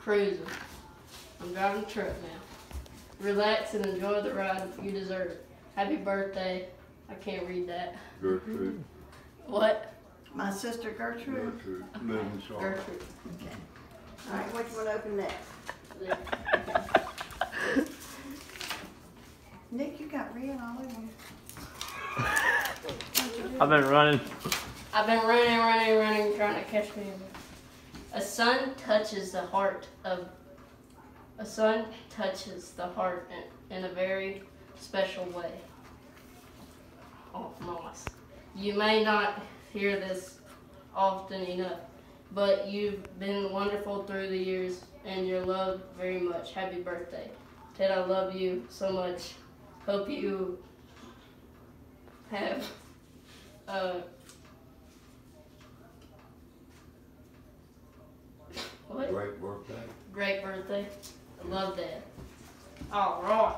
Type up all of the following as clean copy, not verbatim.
cruising. I'm driving the truck now. Relax and enjoy the ride. You deserve it. Happy birthday. I can't read that. Gertrude. What? My sister Gertrude. Gertrude. Living Charlotte. Gertrude. Okay. All right, which one open next? There. Nick, you got red all over you. I've been running. I've been running, trying to catch me. A sun touches the heart in a very special way. Oh, nice. You may not hear this often enough, but you've been wonderful through the years, and you're loved very much. Happy birthday. Ted, I love you so much. Hope you have what? Great birthday. Great birthday. I love that. All right.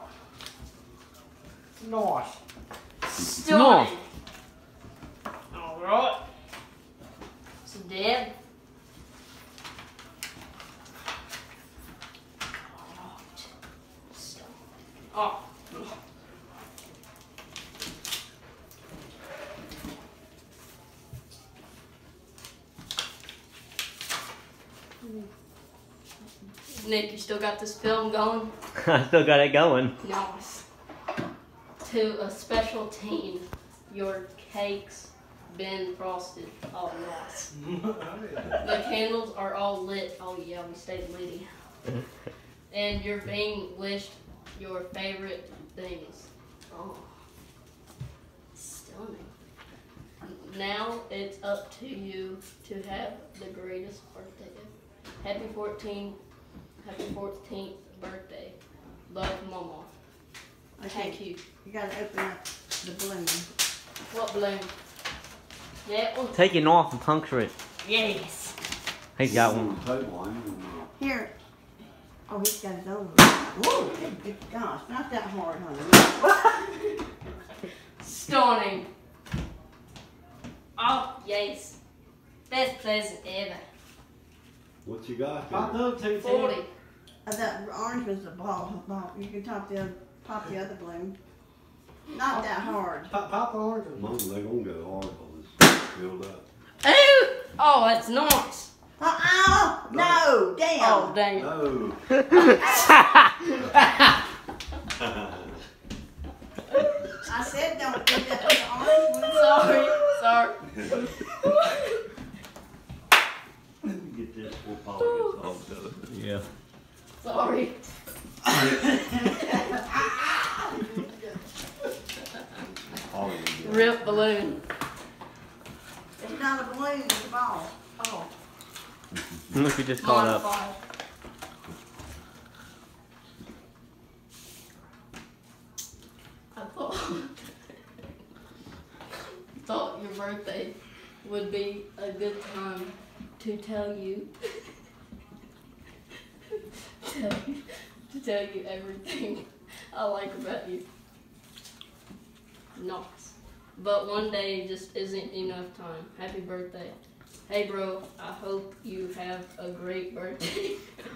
Nice. Stunning. All right. So, Dad. Oh. Nick, you still got this film going? I still got it going. Nice. To a special team, your cake's been frosted. Oh, nice. The candles are all lit. Oh, yeah, we stayed litty. And you're being wished your favorite things. Oh, stunning. Now it's up to you to have the greatest birthday ever. Happy 14th birthday. Love, Mama. Thank you. You gotta open up the balloon. What balloon? That one? Take it off and puncture it. Yes. He's got one. Here. Oh, he's got his own. Whoa, good gosh, not that hard, honey. Stunning. Oh, yes. Best present ever. What you got Hot there? dog, 210. 40. That orange was the ball. You can pop the other balloon. Not that hard. Pop the orange one. Mom, they gonna go hard on this. Filled up. Ooh! Oh, that's nice. Oh, no, damn. Oh, dang. No. I said don't do that with the orange one. Sorry. Get this before Paul gets home. Yeah. Sorry. Paul will get it. Rip balloon. It's not a balloon, it's a ball. Oh. Look, you just caught up. Modified. I thought your birthday would be a good time to tell you to tell you everything I like about you. Nice. But one day just isn't enough time. Happy birthday. Hey bro, I hope you have a great birthday.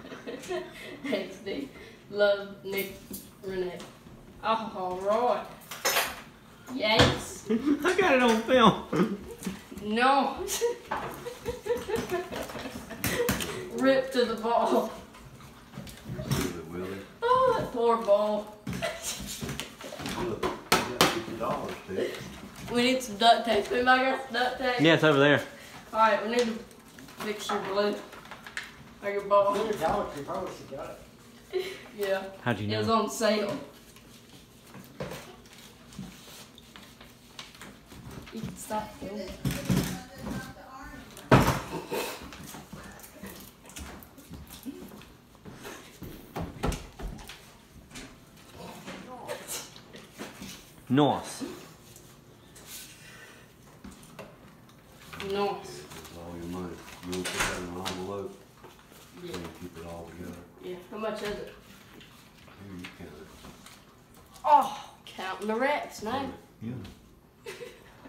XD. Love, Nick Renee. Oh, alright. Yes. I got it on film. No. Rip to the ball. See it, Willie. Oh, that poor ball. Look, you got $50, Ted. We need some duct tape. Anybody got some duct tape? Yeah, it's over there. Alright, we need to fix your balloon. Or your ball. $100, you probably should got it. Yeah. How'd you It was know? on sale. You can stop filming. Nice. Nice. That's all your money. You want to put that in an envelope? Yeah. So you keep it all together. Yeah. How much is it? Here, you count it. Oh, counting the racks, man. Yeah.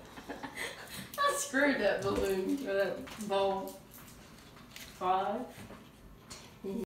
I screwed that balloon or that ball. 5.